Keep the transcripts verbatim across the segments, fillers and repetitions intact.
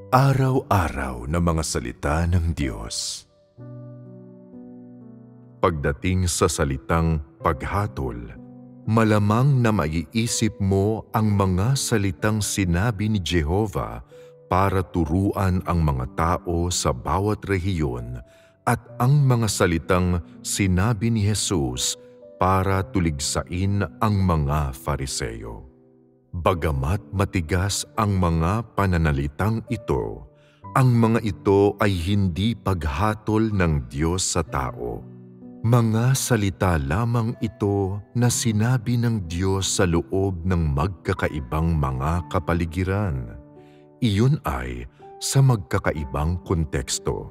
Araw-araw na mga salita ng Diyos. Pagdating sa salitang paghatol, malamang na maiisip mo ang mga salitang sinabi ni Jehovah para turuan ang mga tao sa bawat rehiyon at ang mga salitang sinabi ni Jesus para tuligsain ang mga Fariseo. Bagamat matigas ang mga pananalitang ito, ang mga ito ay hindi paghatol ng Diyos sa tao. Mga salita lamang ito na sinabi ng Diyos sa loob ng magkakaibang mga kapaligiran. Iyon ay sa magkakaibang konteksto.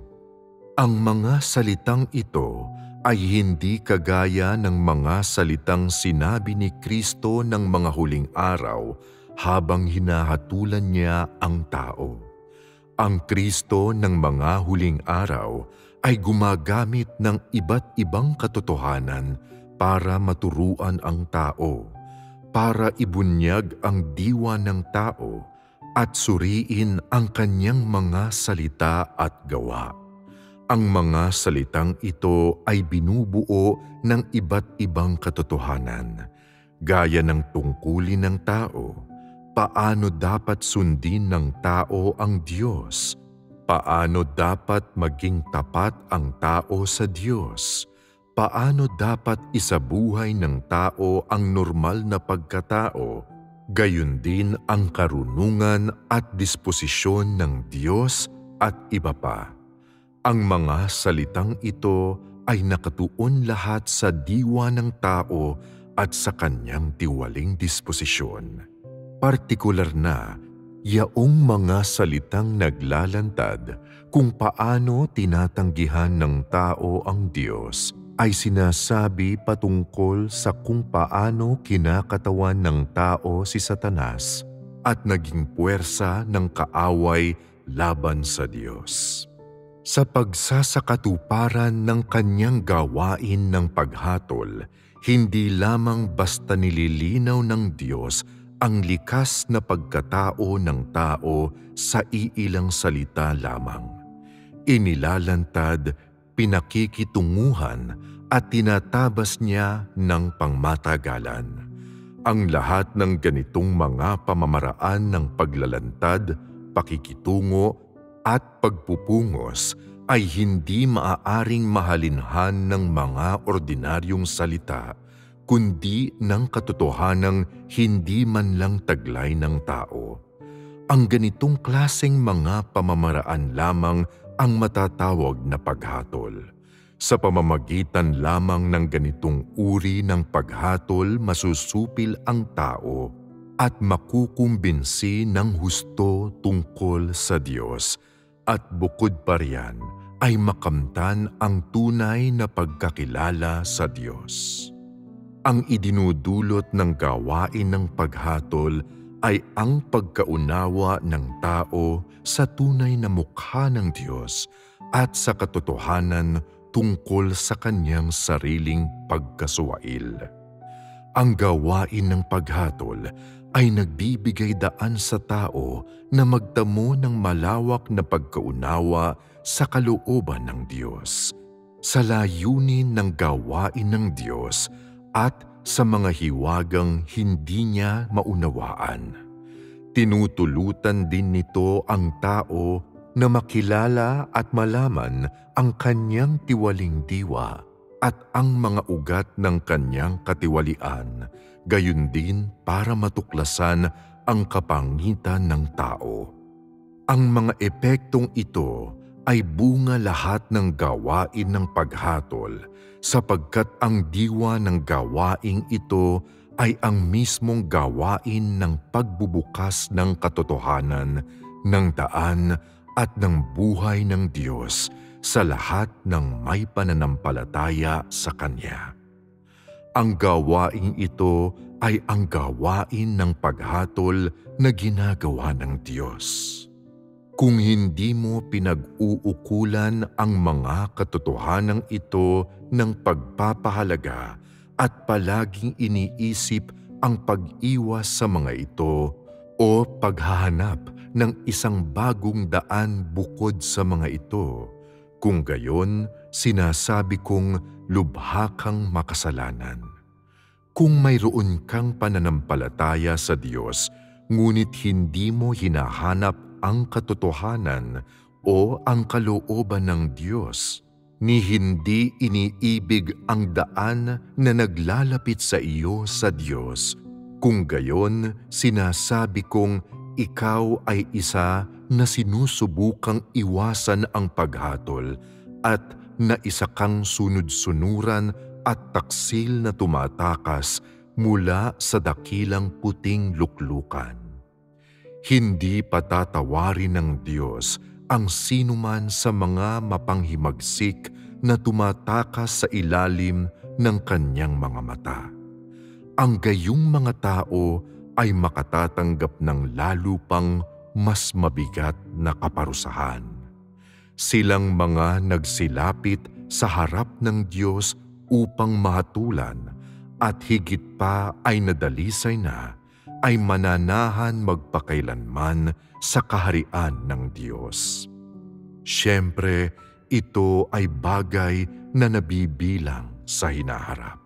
Ang mga salitang ito ay hindi kagaya ng mga salitang sinabi ni Kristo ng mga huling araw habang hinahatulan niya ang tao. Ang Kristo ng mga huling araw ay gumagamit ng iba't ibang katotohanan para maturuan ang tao, para ibunyag ang diwa ng tao at suriin ang kanyang mga salita at gawa. Ang mga salitang ito ay binubuo ng iba't ibang katotohanan, gaya ng tungkulin ng tao, paano dapat sundin ng tao ang Diyos, paano dapat maging tapat ang tao sa Diyos, paano dapat isabuhay ng tao ang normal na pagkatao, gayon din ang karunungan at disposisyon ng Diyos at iba pa. Ang mga salitang ito ay nakatuon lahat sa diwa ng tao at sa kanyang tiwaling disposisyon. Partikular na, yaong mga salitang naglalantad kung paano tinatanggihan ng tao ang Diyos ay sinasabi patungkol sa kung paano kinakatawan ng tao si Satanas at naging puwersa ng kaaway laban sa Diyos. Sa pagsasakatuparan ng kanyang gawain ng paghatol, hindi lamang basta nililinaw ng Diyos ang likas na pagkatao ng tao sa iilang salita lamang. Inilalantad, pinakikitunguhan at tinatabas niya ng pangmatagalan. Ang lahat ng ganitong mga pamamaraan ng paglalantad, pakikitungo, at pagpupungos ay hindi maaaring mahalinhan ng mga ordinaryong salita, kundi ng katotohanang hindi man lang taglay ng tao. Ang ganitong klaseng mga pamamaraan lamang ang matatawag na paghatol. Sa pamamagitan lamang ng ganitong uri ng paghatol, masusupil ang tao at makukumbinsi ng husto tungkol sa Diyos. At bukod pa riyan ay makamtan ang tunay na pagkakilala sa Diyos. Ang idinudulot ng gawain ng paghatol ay ang pagkaunawa ng tao sa tunay na mukha ng Diyos at sa katotohanan tungkol sa kanyang sariling pagkasuwail. Ang gawain ng paghatol ay nagbibigay daan sa tao na magtamo ng malawak na pagkaunawa sa kalooban ng Diyos, sa layunin ng gawain ng Diyos at sa mga hiwagang hindi niya maunawaan. Tinutulutan din nito ang tao na makilala at malaman ang kanyang tiwaling diwa at ang mga ugat ng kanyang katiwalian, gayon din para matuklasan ang kapangitan ng tao. Ang mga epektong ito ay bunga lahat ng gawain ng paghatol, sapagkat ang diwa ng gawaing ito ay ang mismong gawain ng pagbubukas ng katotohanan, ng daan at ng buhay ng Diyos sa lahat ng may pananampalataya sa Kanya. Ang gawaing ito ay ang gawain ng paghatol na ginagawa ng Diyos. Kung hindi mo pinag-uukulan ang mga katotohanang ito ng pagpapahalaga at palaging iniisip ang pag-iwas sa mga ito o paghahanap ng isang bagong daan bukod sa mga ito. Kung gayon, sinasabi kong lubha kang makasalanan. Kung mayroon kang pananampalataya sa Diyos, ngunit hindi mo hinahanap ang katotohanan o ang kalooban ng Diyos, ni hindi iniibig ang daan na naglalapit sa iyo sa Diyos, kung gayon, sinasabi kong ikaw ay isa na sinusubukang iwasan ang paghatol at na isa kang sunod-sunuran at taksil na tumatakas mula sa dakilang puting luklukan. Hindi patatawarin ng Diyos ang sinuman sa mga mapanghimagsik na tumatakas sa ilalim ng kanyang mga mata. Ang gayong mga tao ay makatatanggap ng lalo pang mas mabigat na kaparusahan. Silang mga nagsilapit sa harap ng Diyos upang mahatulan at higit pa ay nadalisay na, ay mananahan magpakailanman sa kaharian ng Diyos. Siyempre, ito ay bagay na nabibilang sa hinaharap.